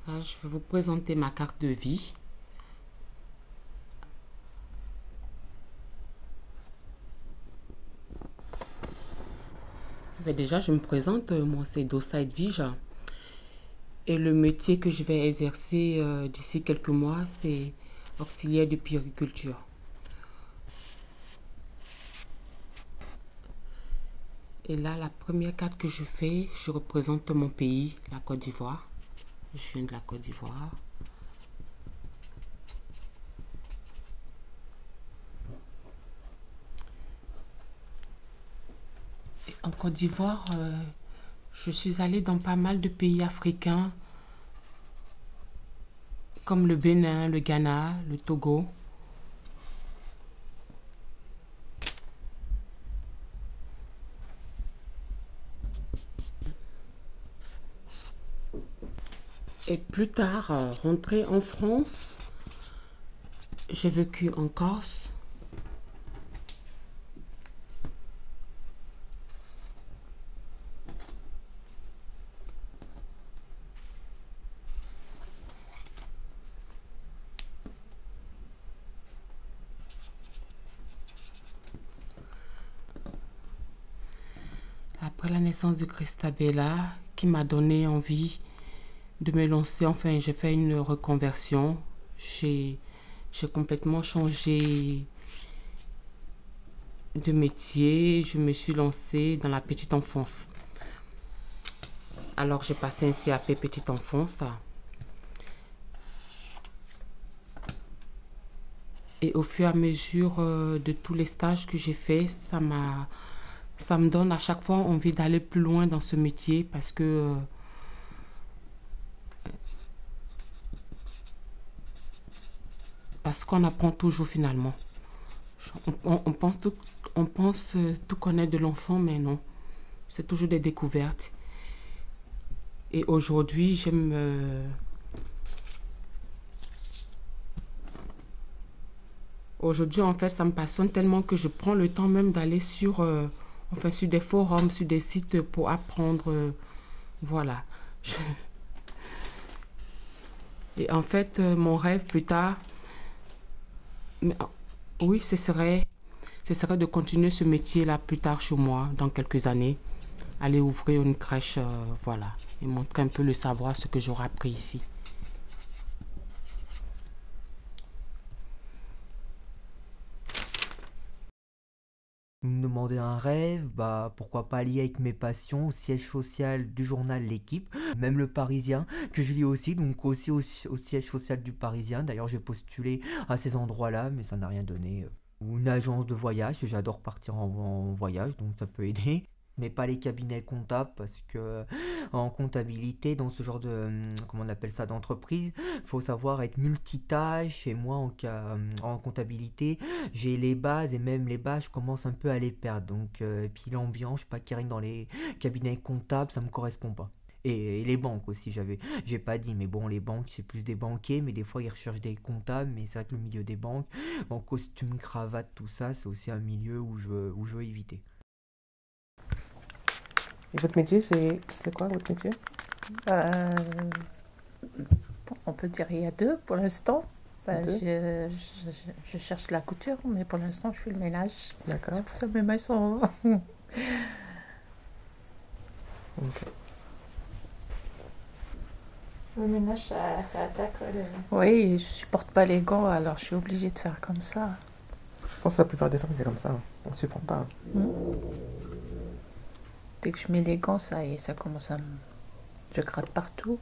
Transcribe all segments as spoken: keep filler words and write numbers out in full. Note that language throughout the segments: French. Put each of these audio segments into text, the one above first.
Là, je vais vous présenter ma carte de vie. Mais déjà, je me présente, moi c'est Dossa Edwige. Et le métier que je vais exercer euh, d'ici quelques mois, c'est auxiliaire de puériculture. Et là, la première carte que je fais, je représente mon pays, la Côte d'Ivoire. Je viens de la Côte d'Ivoire. En Côte d'Ivoire, euh, je suis allée dans pas mal de pays africains, comme le Bénin, le Ghana, le Togo. Et plus tard, euh, rentrée en France, j'ai vécu en Corse. Après la naissance de Christabella, qui m'a donné envie de me lancer, enfin j'ai fait une reconversion, j'ai complètement changé de métier, je me suis lancée dans la petite enfance. Alors j'ai passé un C A P petite enfance. Et au fur et à mesure euh, de tous les stages que j'ai faits, ça m'a, ça me donne à chaque fois envie d'aller plus loin dans ce métier parce que euh, parce qu'on apprend toujours finalement. On, on, on pense, tout, on pense euh, tout connaître de l'enfant, mais non. C'est toujours des découvertes. Et aujourd'hui, j'aime... Euh, aujourd'hui, en fait, ça me passionne tellement que je prends le temps même d'aller sur, euh, enfin, sur des forums, sur des sites pour apprendre. Euh, voilà. Je... Et en fait, euh, mon rêve plus tard... Mais, oui, ce serait, ce serait de continuer ce métier-là plus tard chez moi, dans quelques années. Aller ouvrir une crèche, euh, voilà, et montrer un peu le savoir, ce que j'aurai appris ici. Vous me demandez un rêve, bah pourquoi pas lié avec mes passions, au siège social du journal L'Équipe, même Le Parisien, que je lis aussi, donc aussi au, au siège social du Parisien. D'ailleurs j'ai postulé à ces endroits-là, mais ça n'a rien donné. Ou une agence de voyage, j'adore partir en, en voyage, donc ça peut aider. Mais pas les cabinets comptables, parce que en comptabilité, dans ce genre de, comment on appelle ça, d'entreprise, il faut savoir être multitâche. Et moi, en, en comptabilité, j'ai les bases, et même les bases, je commence un peu à les perdre. Donc, euh, et puis l'ambiance, je sais pas, qui règne dans les cabinets comptables, ça me correspond pas. Et, et les banques aussi, j'avais, j'ai pas dit, mais bon, les banques, c'est plus des banquiers, mais des fois, ils recherchent des comptables, mais c'est vrai que le milieu des banques, en costume, cravate, tout ça, c'est aussi un milieu où je veux, où je veux éviter. Et votre métier, c'est quoi votre métier? euh, bon, On peut dire il y a deux pour l'instant. Ben, deux. Je, je, je cherche la couture, mais pour l'instant, je fais le ménage. D'accord. C'est pour ça que mes mains sont... Okay. Le ménage, ça, ça attaque. Le... Oui, je supporte pas les gants, alors je suis obligée de faire comme ça. Je pense que la plupart des femmes, c'est comme ça. Hein. On ne supporte pas. Hein. Mmh. Dès que je mets les gants, ça y est, ça commence à me... Je gratte partout.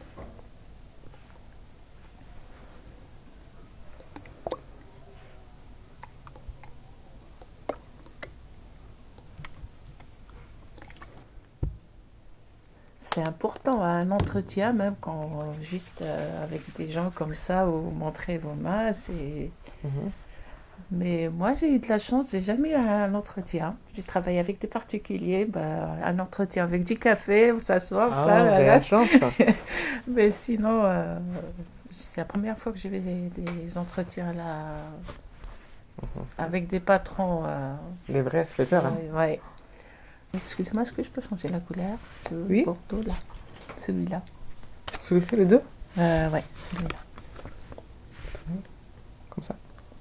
C'est important, un entretien, même quand juste euh, avec des gens comme ça, où vous montrez vos mains, c'est... Mmh. Mais moi, j'ai eu de la chance, j'ai jamais eu un entretien. J'ai travaillé avec des particuliers, bah, un entretien avec du café, on s'assoit. Ah, là, vous là, avez là. la chance. Mais sinon, euh, c'est la première fois que j'ai des, des entretiens là, mmh. avec des patrons. Euh, Les vrais, ça fait peur. Hein. Ouais, ouais. Excusez-moi, est-ce que je peux changer la couleur de oui. Bordeaux, là, celui-là? Celui-ci, les deux? Euh, ouais, c'est bien. Comme ça.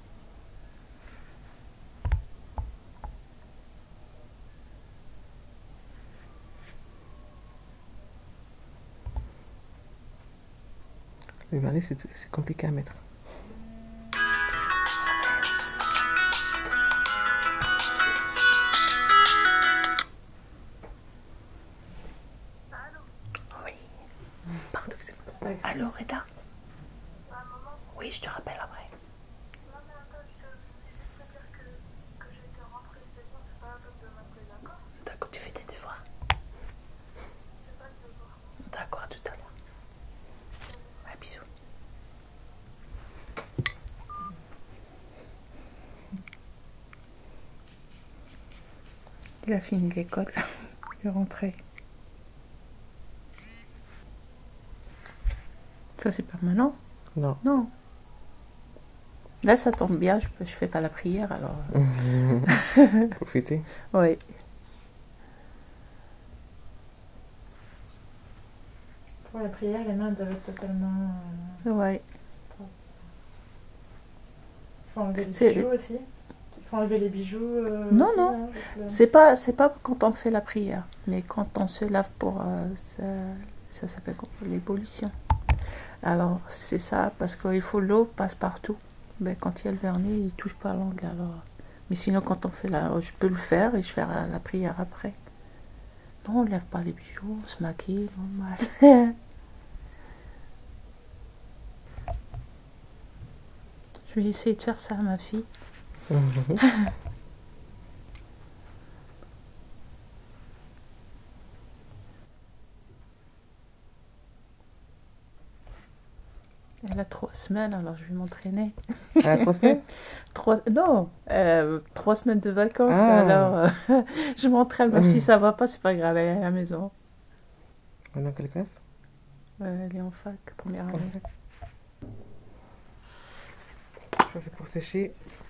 Le vernis, c'est c'est compliqué à mettre. Oui. Pardon, c'est moi. Allô, Reda? Oui, je te rappelle après. D'accord, tu fais tes devoirs. D'accord, à tout à l'heure. Ouais, bisous. Il a fini l'école, il est rentré. Ça, c'est permanent? Non. Non. Là, ça tombe bien, je ne fais pas la prière, alors... Profitez. Oui. Pour la prière, les mains doivent être totalement... Euh, Oui. propres. Il faut enlever les C'est- bijoux aussi. Il faut enlever les bijoux. Euh, Non, aussi, non. hein, juste le- C'est pas, c'est pas quand on fait la prière, mais quand on se lave pour... euh, ça ça s'appelle quoi? L'ébullition. Alors, c'est ça, parce qu'il faut l'eau passe partout. Mais quand il y a le vernis, il touche pas à l'angle, alors... Mais sinon, quand on fait la... Je peux le faire et je fais la, la prière après. Non, on ne lève pas les bijoux, on se maquille, normal. Je vais essayer de faire ça à ma fille. Elle a trois semaines, alors je vais m'entraîner. À la trois semaines? Trois, non, euh, trois semaines de vacances, Ah. alors euh, je m'entraîne, même si ça va pas, c'est pas grave, elle est à la maison. Dans quelle classe? Euh, elle est en fac, première année. Ça, c'est pour sécher.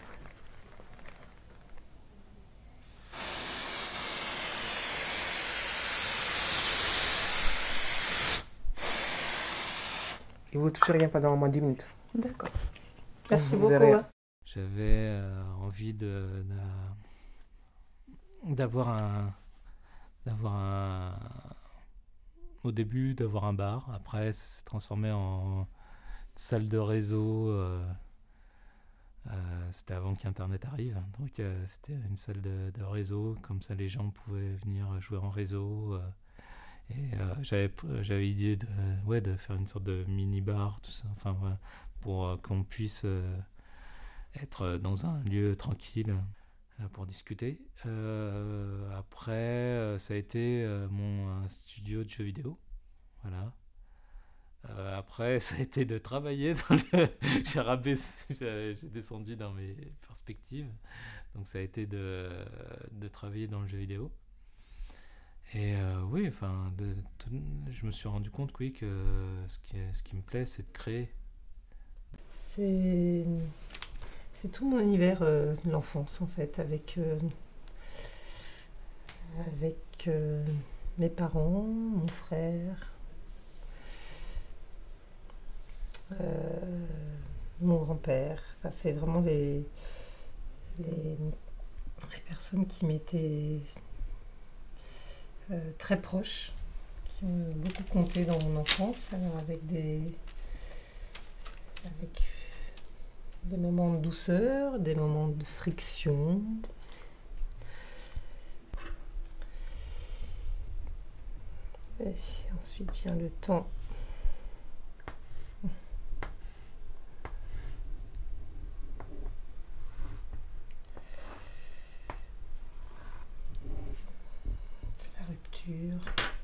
Et vous touchez rien pendant au moins dix minutes. D'accord. Merci Vous beaucoup. verrez. hein. J'avais euh, envie de, de- d'avoir un, d'avoir un, au début d'avoir un bar. Après, ça s'est transformé en salle de réseau. euh, euh, c'était avant qu'Internet arrive, hein. Donc euh, c'était une salle de, de réseau. Comme ça, les gens pouvaient venir jouer en réseau. euh, et euh, j'avais, j'avais l'idée de, ouais, de faire une sorte de mini bar, tout ça. Enfin, voilà, pour euh, qu'on puisse euh, être dans un lieu tranquille euh, pour discuter. Euh, après, euh, ça a été euh, mon un studio de jeux vidéo. Voilà. Euh, après, ça a été de travailler dans le... j'ai rabaissé, j'ai, j'ai descendu dans mes perspectives. Donc ça a été de, de travailler dans le jeu vidéo. Et euh, oui, enfin, de, de- je me suis rendu compte, oui, que ce qui, ce qui me plaît, c'est de créer. C'est c'est tout mon univers euh, de l'enfance en fait, avec, euh, avec euh, mes parents, mon frère, euh, mon grand-père. Enfin, c'est vraiment les, les, les personnes qui m'étaient euh, très proches, qui ont beaucoup compté dans mon enfance, alors avec des, avec des moments de douceur, des moments de friction. Et ensuite vient le temps. La rupture.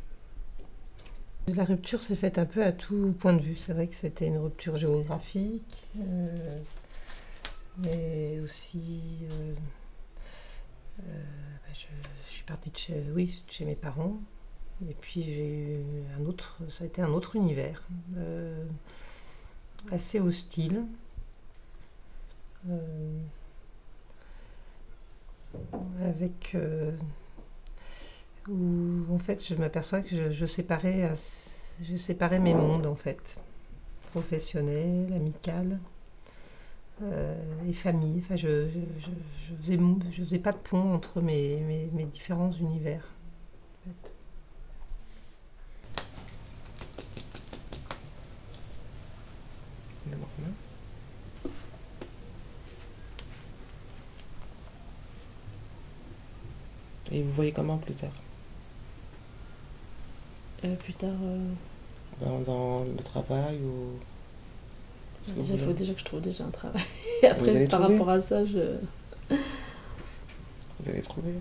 La rupture s'est faite un peu à tout point de vue. C'est vrai que c'était une rupture géographique, euh, mais aussi, euh, euh, bah, je, je suis partie de chez, oui, de chez mes parents, et puis j'ai eu un autre, ça a été un autre univers, euh, assez hostile. Euh, avec euh, où en fait je m'aperçois que je, je séparais, as- je séparais mes mondes en fait. professionnelle, amicale euh, et famille. Enfin, je je, je, je faisais, je faisais pas de pont entre mes, mes, mes différents univers. En fait. Et vous voyez comment plus tard? Euh, plus tard, euh, Dans, dans le travail ou... Est-ce que déjà, vous il faut voulez- déjà que je trouve déjà un travail. Et Vous après, allez par trouver rapport à ça, je... Vous allez trouver.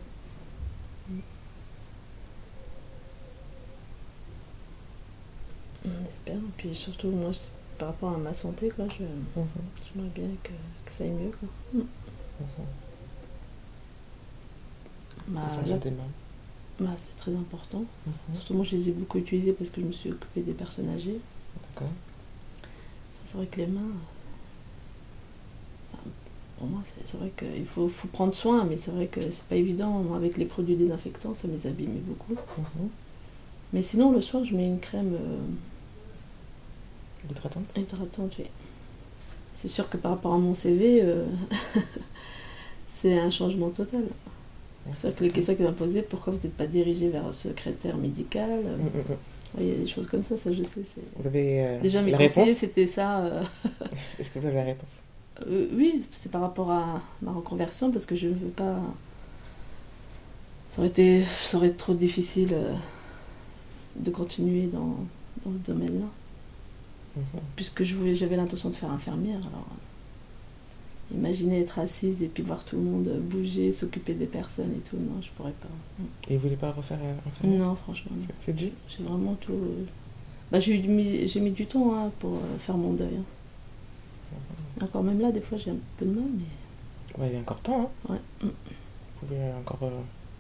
On espère. Et puis surtout, moi, c'est par rapport à ma santé, quoi, je... Mhm, j'aimerais bien que, que ça aille mieux, quoi. mhm. Bah, La là, santé même. bah, c'est très important. Mhm, Surtout, moi, je les ai beaucoup utilisés parce que je me suis occupée des personnes âgées. D'accord. C'est vrai que les mains, enfin, pour moi, c'est c'est vrai qu'il faut, faut prendre soin, mais c'est vrai que c'est pas évident. Moi, avec les produits désinfectants, ça me les abîme beaucoup. Mhm. Mais sinon, le soir, je mets une crème euh, Hydratante. hydratante, oui. C'est sûr que par rapport à mon C V, euh, c'est un changement total. C'est vrai que les questions qu'il va me poser, pourquoi vous n'êtes pas dirigé vers un secrétaire médical euh, Mhm, mhm. Il y a des choses comme ça, ça je sais. c'est- Vous avez euh, Déjà, mes la conseillers, réponse? c'était ça. euh, Est-ce que vous avez la réponse? Euh, oui, c'est par rapport à ma reconversion parce que je ne veux pas. Ça aurait été, ça aurait été trop difficile euh, de continuer dans, dans ce domaine-là. Mhm. Puisque je voulais, j'avais l'intention de faire infirmière. Alors, euh, imaginez être assise et puis voir tout le monde bouger, s'occuper des personnes et tout. Non, je pourrais pas. Et vous voulez pas refaire un infirmière? Non, franchement, non. C'est dur? J'ai vraiment tout. euh, Bah, j'ai, eu du mi- j'ai mis du temps hein, pour euh, faire mon deuil. hein. Encore même là, des fois, j'ai un peu de mal, mais. Ouais, il y a encore temps, hein. Ouais. Mm. Vous pouvez encore euh,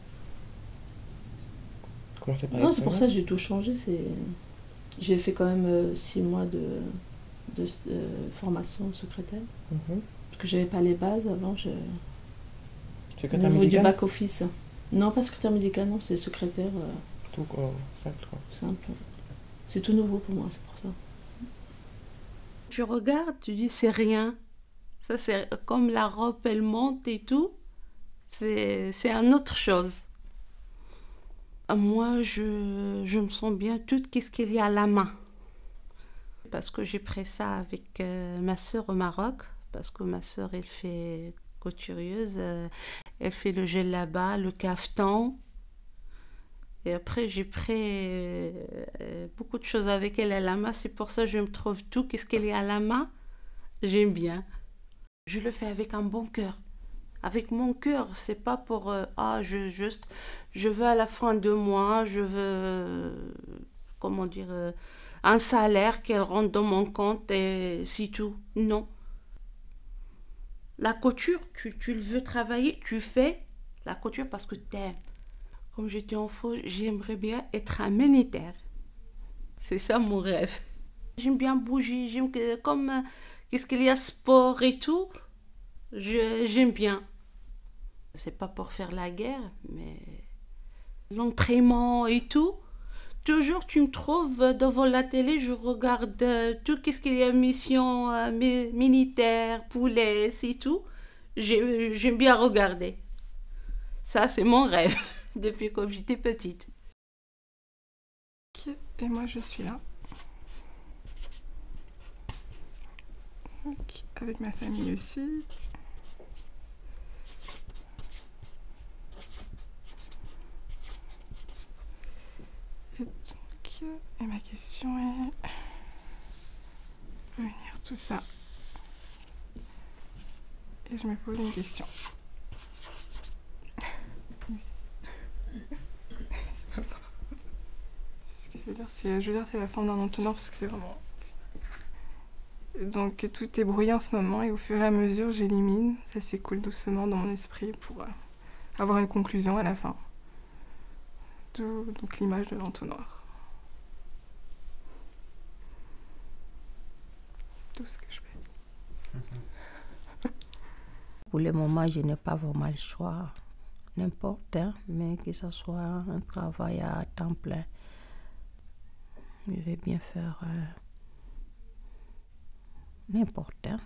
commencer par Non, être c'est pour honnête. ça que j'ai tout changé. C'est... J'ai fait quand même euh, six mois de, de, de formation secrétaire. Mhm. Parce que j'avais pas les bases avant. Je... Au Secrétaire niveau du médical? back-office. Non, pas secrétaire médical, non, c'est secrétaire euh, Tout euh, simple, quoi. simple. C'est tout nouveau pour moi, c'est pour ça. Tu regardes, tu dis c'est rien. Ça, c'est comme la robe, elle monte et tout. C'est, c'est une autre chose. Moi, je, je me sens bien toute qu'est-ce qu'il y a à la main. Parce que j'ai pris ça avec euh, ma sœur au Maroc. Parce que ma sœur, elle fait coutureuse. euh, elle fait le gel là-bas, le cafetan. Et après, j'ai pris euh, euh, beaucoup de choses avec elle à la main. C'est pour ça que je me trouve tout. Qu'est-ce qu'elle est à la main, j'aime bien. Je le fais avec un bon cœur. Avec mon cœur, c'est pas pour... euh, ah, je, juste, je veux à la fin de mois, je veux... euh, comment dire... euh, un salaire qu'elle rentre dans mon compte et c'est tout. Non. La couture, tu, tu le veux travailler, tu fais la couture parce que t'aimes. Comme j'étais enfant, j'aimerais bien être un militaire. C'est ça mon rêve. J'aime bien bouger, j'aime que, comme euh, qu'est-ce qu'il y a sport et tout, je, j'aime bien. C'est pas pour faire la guerre, mais l'entraînement et tout. Toujours tu me trouves devant la télé, je regarde euh, tout qu'est-ce qu'il y a mission euh, mi- militaire, police et tout. J'aime, j'aime bien regarder. Ça c'est mon rêve. Depuis quand j'étais petite. Ok, et moi je suis là. Ok, avec ma famille aussi. Et donc, et ma question est... Réunir tout ça. Et je me pose une question. Ce que je veux dire, c'est, je veux dire, c'est la forme d'un entonnoir parce que c'est vraiment... Donc tout est brouillé en ce moment et au fur et à mesure j'élimine, ça s'écoule doucement dans mon esprit pour euh, avoir une conclusion à la fin. D'où donc l'image de l'entonnoir. Tout ce que je fais. Pour le moment, je n'ai pas vraiment le choix. N'importe, hein, mais que ce soit un travail à temps plein. Je vais bien faire euh, n'importe. Hein.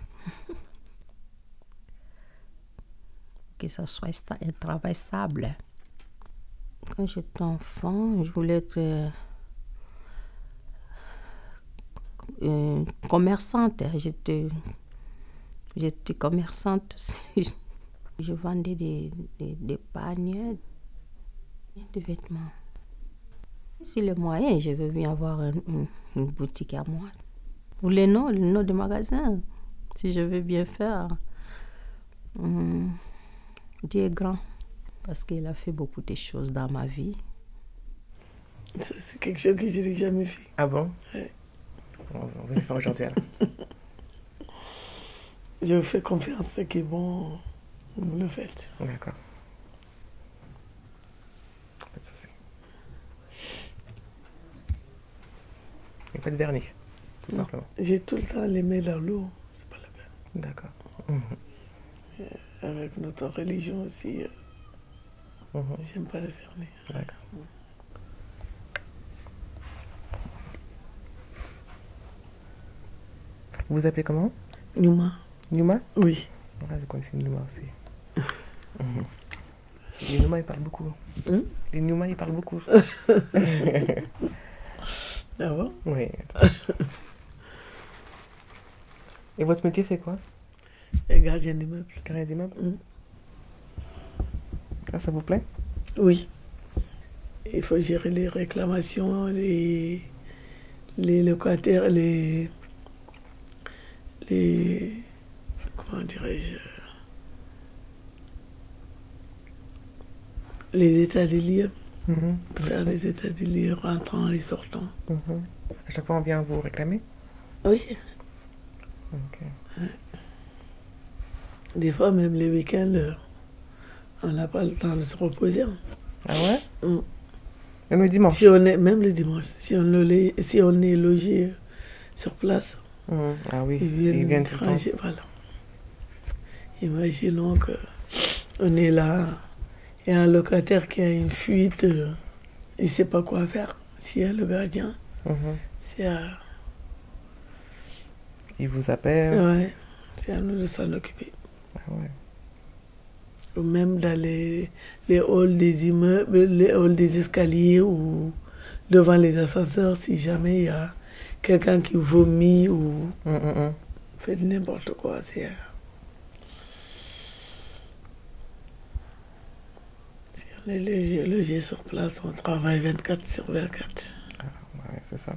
Que ça soit sta- un travail stable. Quand j'étais enfant, je voulais être euh, euh, commerçante. J'étais, j'étais commerçante aussi. Je vendais des, des, des paniers, des vêtements. Si les moyens, je veux bien avoir une, une, une boutique à moi. Ou les noms, les noms de magasins, si je veux bien faire. Hum, Dieu est grand, parce qu'il a fait beaucoup de choses dans ma vie. Ça, c'est quelque chose que je n'ai jamais fait. Ah bon? Ouais. On va le faire aujourd'hui alors. Je vous fais confiance, c'est qui est bon, vous le faites. D'accord. Pas de souci. Et pas de vernis, tout Non. simplement. J'ai tout le temps les mains dans l'eau, c'est pas la peine. D'accord. Mhm. Euh, Avec notre religion aussi, euh, Mhm. j'aime pas le vernis. D'accord. Vous vous appelez comment? Numa. Numa? Oui. Ouais, je connaissais Numa aussi. Mhm. Les Numa, ils parlent beaucoup. Hein? Les Numa, ils parlent beaucoup. Ah bon? Oui. Et votre métier, c'est quoi? Et gardien d'immeuble. Gardien d'immeuble? Mm. Ah, ça vous plaît? Oui. Il faut gérer les réclamations, les, les locataires, les, les, comment dirais-je, les états des lieux, Mhm. faire des états des lieux rentrant et sortant. Mhm. À chaque fois, on vient vous réclamer? Oui. Ok. Des fois, même les week-ends, euh, on n'a pas le temps de se reposer. hein. Ah ouais? Mm. Même le dimanche? Si on est, même le dimanche, si on, est, si on est logé sur place, Mhm. Ah oui, ils viennent, ils viennent tout le temps. ranger, voilà. Imaginons qu'on est là, il y a un locataire qui a une fuite, euh, il ne sait pas quoi faire. S'il y a le gardien, Mhm. c'est à, Ils vous appellent? ouais, c'est à nous de s'en occuper. Ah ouais. Ou même dans les, les halls des immeubles, les halls des escaliers ou devant les ascenseurs, si jamais il y a quelqu'un qui vomit ou Mm, mm, mm. fait n'importe quoi, c'est... Si on est logé, logé sur place, on travaille vingt-quatre sur vingt-quatre. Ouais, c'est ça.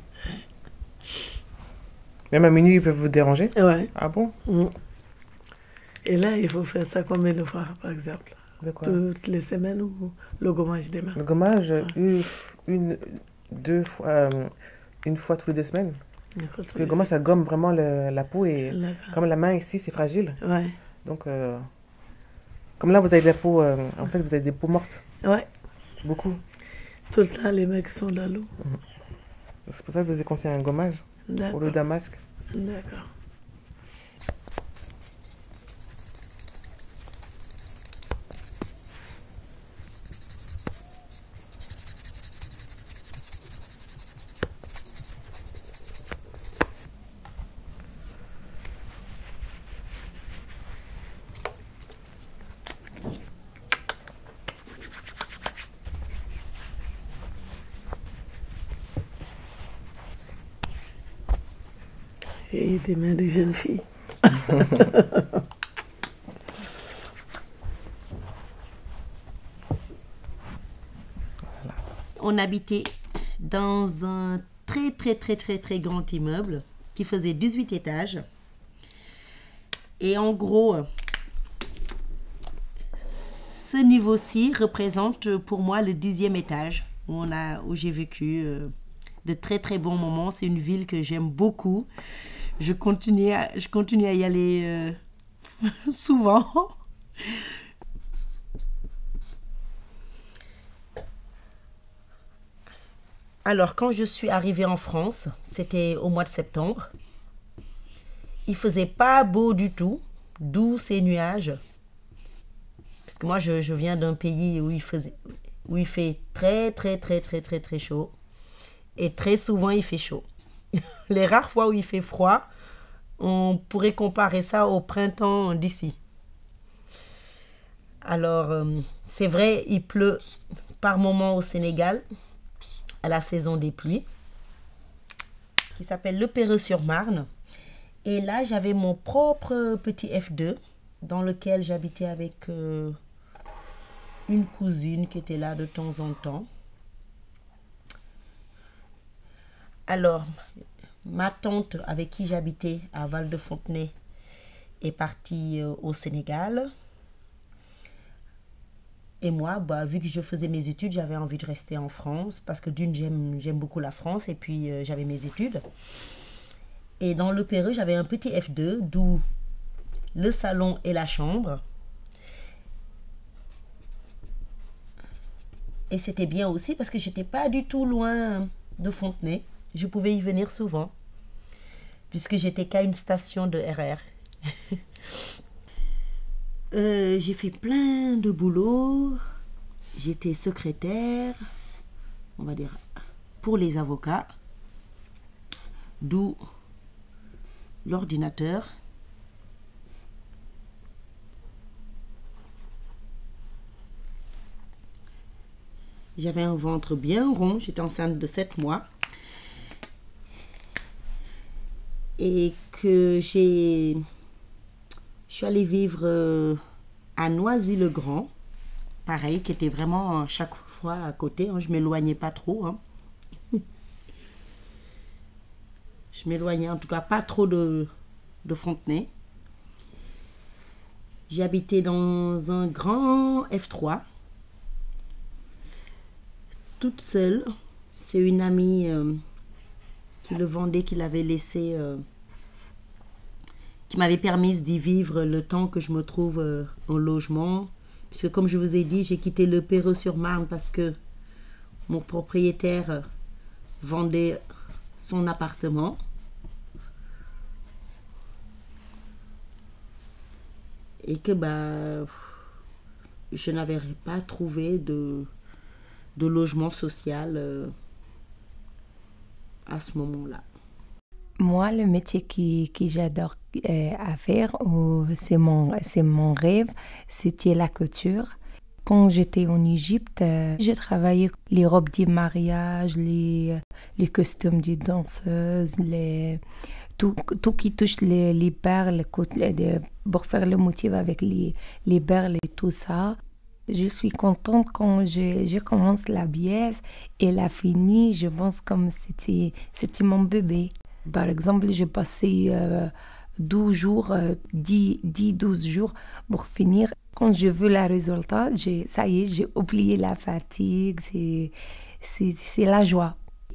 Même à minuit, ils peuvent vous déranger? Ouais. Ah bon? Mm. Et là, il faut faire ça combien de fois, par exemple? De quoi? Toutes les semaines ou le gommage des mains? Le gommage, une, une, deux fois, euh, une fois toutes les deux semaines. Parce que le gommage, ça gomme vraiment le- la peau et D'accord. comme la main ici, c'est fragile. Ouais. Donc, euh, comme là, vous avez de la peau, euh, en fait, vous avez des peaux mortes. Ouais. Beaucoup. Tout le temps, les mecs sont dans l'eau. C'est pour ça que je vous ai conseillé un gommage D'accord. au lieu d'un masque. D'accord. J'ai eu des mains de jeunes filles. On habitait dans un très très très très très grand immeuble qui faisait dix-huit étages. Et en gros, ce niveau-ci représente pour moi le dixième étage où, on a, où j'ai vécu euh, de très très bons moments. C'est une ville que j'aime beaucoup. Je continue à, je continue à y aller euh, souvent. Alors, quand je suis arrivée en France, c'était au mois de septembre. Il faisait pas beau du tout, d'où ces nuages. Parce que moi, je, je viens d'un pays où il, faisait, où il fait très, très, très, très, très, très chaud. Et très souvent, il fait chaud. Les rares fois où il fait froid, On pourrait comparer ça au printemps d'ici. Alors, euh, c'est vrai, il pleut par moment au Sénégal, à la saison des pluies, qui s'appelle le Perreux-sur-Marne. Et là, j'avais mon propre petit F deux, dans lequel j'habitais avec euh, une cousine qui était là de temps en temps. Alors, ma tante avec qui j'habitais à Val-de-Fontenay est partie euh, au Sénégal. Et moi, bah, vu que je faisais mes études, j'avais envie de rester en France parce que d'une, j'aime, j'aime beaucoup la France et puis euh, j'avais mes études. Et dans le Perreux, j'avais un petit F deux, d'où le salon et la chambre. Et c'était bien aussi parce que j'étais pas du tout loin de Fontenay. Je pouvais y venir souvent puisque j'étais qu'à une station de R R. Euh, j'ai fait plein de boulot. J'étais secrétaire, on va dire, pour les avocats, d'où l'ordinateur. J'avais un ventre bien rond, j'étais enceinte de sept mois. Et que j'ai... Je suis allée vivre euh, à Noisy-le-Grand, pareil, qui était vraiment euh, chaque fois à côté, hein, je ne m'éloignais pas trop. Hein. Je m'éloignais en tout cas pas trop de, de Fontenay. J'ai habité dans un grand F trois, toute seule. C'est une amie euh, qui le vendait, qui l'avait laissé... Euh, qui m'avait permis d'y vivre le temps que je me trouve euh, en logement. Puisque comme je vous ai dit, j'ai quitté le Perreux-sur-Marne parce que mon propriétaire euh, vendait son appartement. Et que bah, je n'avais pas trouvé de, de logement social euh, à ce moment-là. Moi, le métier qui, que j'adore euh, à faire, oh, c'est mon, c'est mon rêve, c'était la couture. Quand j'étais en Égypte, euh, j'ai travaillé les robes de mariage, les, les costumes des danseuses, les, tout, tout qui touche les, les perles, les, pour faire le motif avec les, les perles et tout ça. Je suis contente quand je, je commence la pièce et la finie, je pense comme c'était, c'était mon bébé. Par exemple, j'ai passé euh, douze jours, euh, dix, douze jours pour finir. Quand je veux le résultat, j'ai, ça y est, j'ai oublié la fatigue, c'est, c'est, c'est la joie.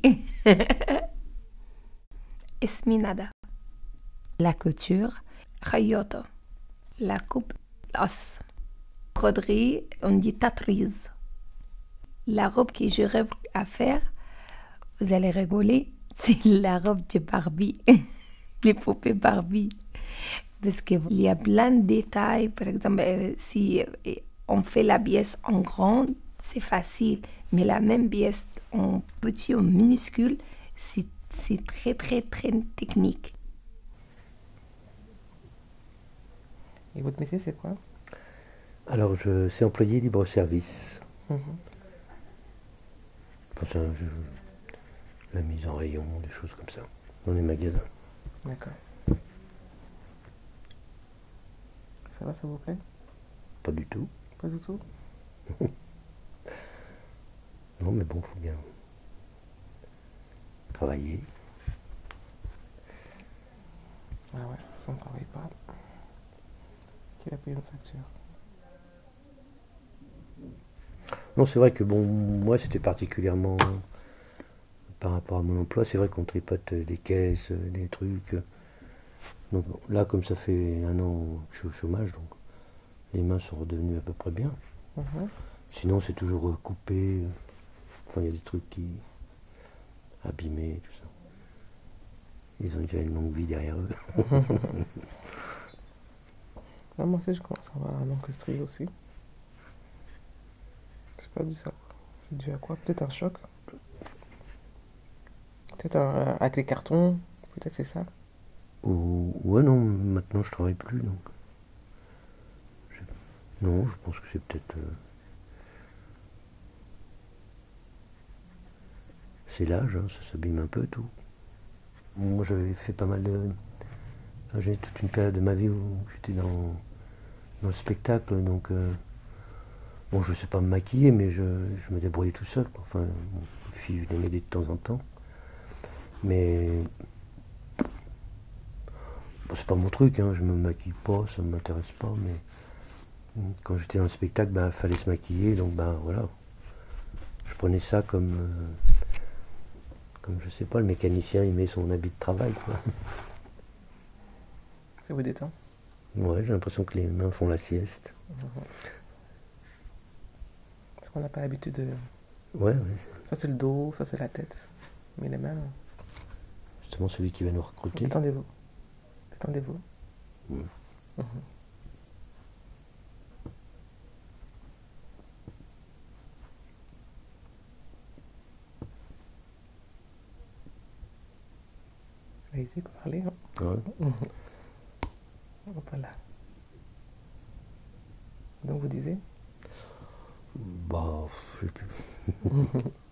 Esminada. La couture, Khayoto. La coupe, l'os. Broderie, on dit tatrise. La robe que je rêve à faire, vous allez rigoler, c'est la robe de Barbie, les poupées Barbie. Parce qu'il y a plein de détails. Par exemple, si on fait la pièce en grande, c'est facile. Mais la même pièce en petit ou minuscule, c'est, c'est très, très, très technique. Et votre métier, c'est quoi? Alors, je suis employé libre-service. Mmh. Pour ça, je... la mise en rayon, des choses comme ça, dans les magasins. D'accord. Ça va, ça vous plaît? Pas du tout. Pas du tout? Non, mais bon, il faut bien travailler. Ah ouais, si on ne travaille pas, qui va payer nos factures? Non, c'est vrai que bon, moi, c'était particulièrement... Par rapport à mon emploi, c'est vrai qu'on tripote des caisses, des trucs. Donc là, comme ça fait un an que je suis au chômage, donc les mains sont redevenues à peu près bien. Mmh. Sinon, c'est toujours coupé. Enfin, il y a des trucs qui... abîmés, tout ça. Ils ont déjà une longue vie derrière eux. Ah, moi aussi, je commence à avoir un encastré aussi. C'est pas dû ça. C'est dû à quoi? Peut-être un choc. Peut-être euh, avec les cartons, peut-être c'est ça. Ou, ouais, non, maintenant je travaille plus, donc. Je- non, je pense que c'est peut-être. euh, c'est l'âge, hein, ça s'abîme un peu tout. Moi j'avais fait pas mal de. Enfin, j'ai toute une période de ma vie où j'étais dans, dans le spectacle, donc. euh, Bon, je sais pas me maquiller, mais je, je me débrouillais tout seul, quoi. Enfin, mon fille venait m'aider de temps en temps. Mais. Bon, c'est pas mon truc, hein, je me maquille pas, ça m'intéresse pas, mais. Quand j'étais dans le spectacle, ben, fallait se maquiller, donc ben voilà. Je prenais ça comme. euh, comme, je sais pas, le mécanicien, il met son habit de travail, quoi. Ça vous détend? Ouais, j'ai l'impression que les mains font la sieste. Parce qu'on n'a pas l'habitude de. Ouais, ouais. c'est- Ça, c'est le dos, ça, c'est la tête. Mais les mains. Justement, celui qui va nous recruter. Détendez-vous. Détendez-vous. Mm. Mhm. Allez-y, parlez. Hein. Ouais. Mhm. Voilà. Donc vous disiez? Bah, je sais plus.